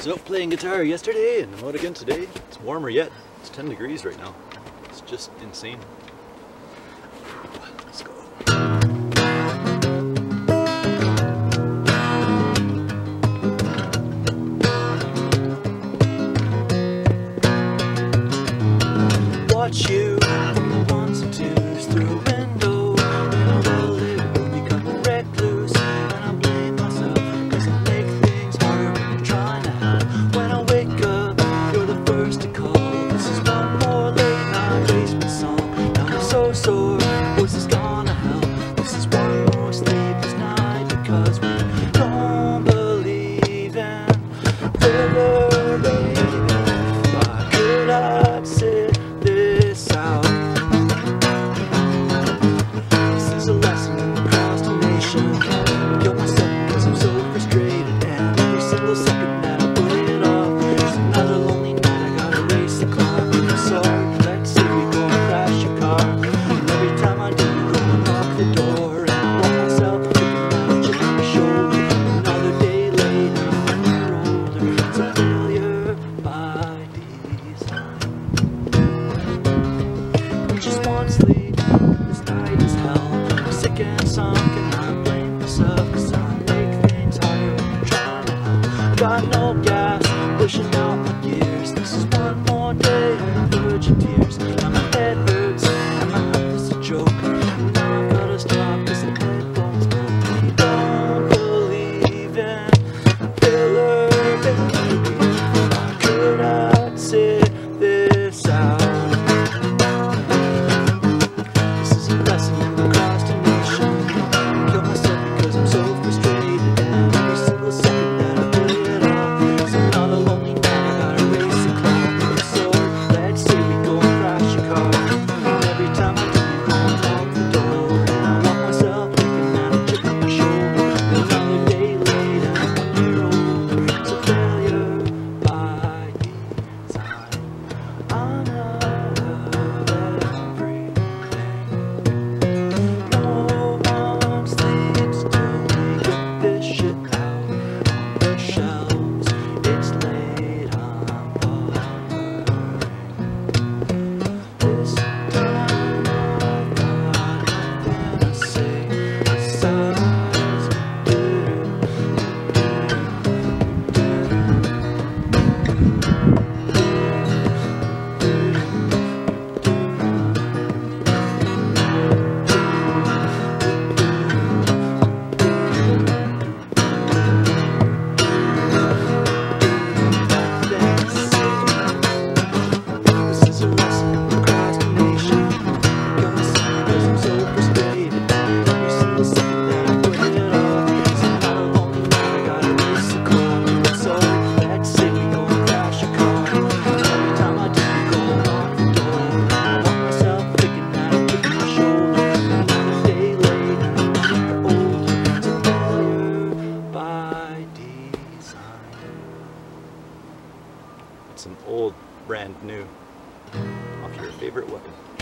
was out playing guitar yesterday and I'm out again today. It's warmer yet. It's 10 degrees right now. It's just insane. Let's go. Watch you from the ones and twos through a window. Well, it will become a recluse, and I blame myself cause I make things harder when I'm trying to help. When I wake up, you're the first to call. This is one more late night basement song. Now I'm so sore, voice is gonna help. This is one more sleepless night because we don't believe in failure, baby. Why could I sit this out? This is a lesson in procrastination. Kill myself because I'm so frustrated, and every single second that I put it off is another lonely night. I gotta race the clock. I'm sorry, let's say we go and crash your car, and every time I do, you go and lock the door, and I walk myself thinking that I'm chip on my shoulder. Another day later, when you're older, it's a failure by design. Just one sleep, this night is hell. I'm sick and sunk and I blame myself cause I make things harder when I'm trying to help. Got no gas, pushing out my gears. This is one more day on the verge of tears. Now my head hurts and my health is a joke. Now I've gotta stop cause the headphones broke. We don't believe in filler, baby. Why could I sit this out? Lesson in procrastination. Kill myself because I'm so frustrated, and every single second that I put it off is another lonely night. I gotta race the clock. I'm sorry, let's say we go and crash your car, and every time I do, you go and lock the door, and I lock myself thinking that I'm chip on my shoulder. Another day later, 1 year older, it's a failure by design. I know everything. No one sleeps till we get this shit out on the shelves. It's late, I'm bothering. This time I've got nothing to say besides this is a lesson in procrastination. Kill myself because I'm so frustrated, and every single second that I put it off is another lonely night. I gotta race the clock. I'm sorry, let's say we go and crash your car, and every time I do, you go and lock the door, and I walk myself thinking that I'm chip on my shoulder. Another day later, 1 year older, it's a failure by design. Some old brand new off your favorite weapon.